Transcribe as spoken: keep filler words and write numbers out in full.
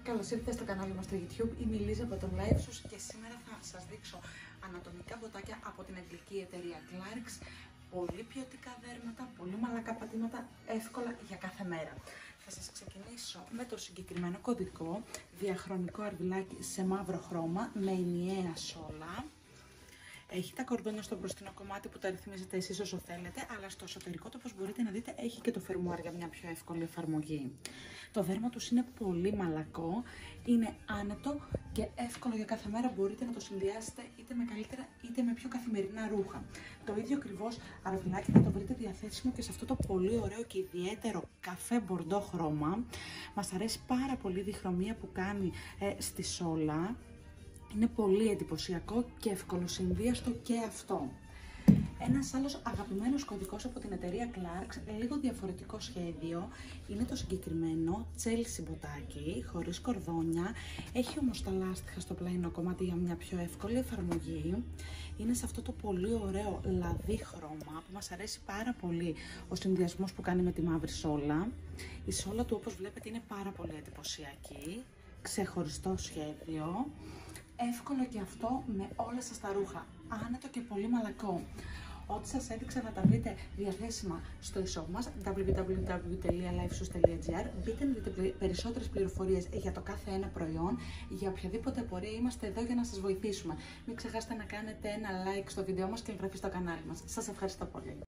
Καλώς ήρθατε στο κανάλι μας στο YouTube. Είμαι η Λίζα από το LiveShoes και σήμερα θα σας δείξω ανατομικά μποτάκια από την αγγλική εταιρεία Clarks. Πολύ ποιοτικά δέρματα, πολύ μαλακά πατήματα, εύκολα για κάθε μέρα. Θα σας ξεκινήσω με το συγκεκριμένο κωδικό, διαχρονικό αρβιλάκι σε μαύρο χρώμα με ενιαία σόλα. Έχει τα κορδόνια στο μπροστινό κομμάτι που τα ρυθμίζετε εσείς όσο θέλετε, αλλά στο εσωτερικό του, όπως μπορείτε να δείτε, έχει και το φερμουάρ για μια πιο εύκολη εφαρμογή. Το δέρμα τους είναι πολύ μαλακό, είναι άνετο και εύκολο για κάθε μέρα. Μπορείτε να το συνδυάσετε είτε με καλύτερα είτε με πιο καθημερινά ρούχα. Το ίδιο ακριβώς αρβιλάκι θα το βρείτε διαθέσιμο και σε αυτό το πολύ ωραίο και ιδιαίτερο καφέ μπορντό χρώμα. Μας αρέσει πάρα πολύ η διχρωμία που κάνει ε, στη σόλα. Είναι πολύ εντυπωσιακό και ευκολοσυνδύαστο και αυτό. Ένας άλλος αγαπημένος κωδικός από την εταιρεία Clarks, λίγο διαφορετικό σχέδιο, είναι το συγκεκριμένο Chelsea μποτάκι, χωρίς κορδόνια. Έχει όμως τα λάστιχα στο πλαϊνό κομμάτι για μια πιο εύκολη εφαρμογή. Είναι σε αυτό το πολύ ωραίο λαδί χρώμα που μας αρέσει πάρα πολύ ο συνδυασμός που κάνει με τη μαύρη σόλα. Η σόλα του, όπως βλέπετε, είναι πάρα πολύ εντυπωσιακή, ξεχωριστό σχέδιο. Εύκολο και αυτό με όλα σας τα ρούχα, άνετο και πολύ μαλακό. Ό,τι σας έδειξα θα τα βρείτε διαθέσιμα στο e-shop μας double-u double-u double-u τελεία liveshoes τελεία gr. Μπείτε να δείτε περισσότερες πληροφορίες για το κάθε ένα προϊόν. Για οποιαδήποτε απορία είμαστε εδώ για να σας βοηθήσουμε. Μην ξεχάσετε να κάνετε ένα like στο βίντεο μας και εγγραφή στο κανάλι μας. Σας ευχαριστώ πολύ.